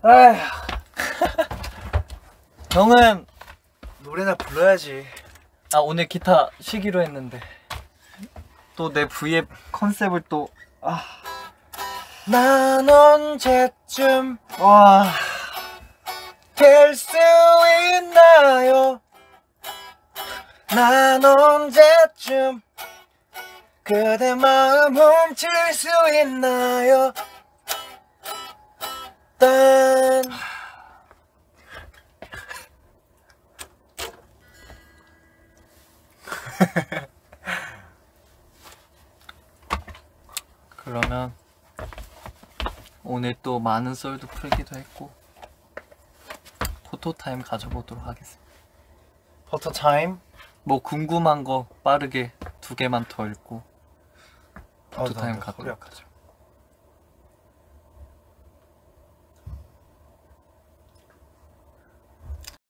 아휴. 형은 노래나 불러야지. 아, 오늘 기타 쉬기로 했는데 또 내 V앱 컨셉을 또 난 언제쯤 될 수 있나요? 난 언제쯤 그대 마음 훔칠 수 있나요? 딴 그러면 오늘 또 많은 썰도 풀기도 했고 포토타임 가져보도록 하겠습니다. 포토타임? 뭐 궁금한 거 빠르게 2개만 더 읽고 포토타임 갖도록 하죠.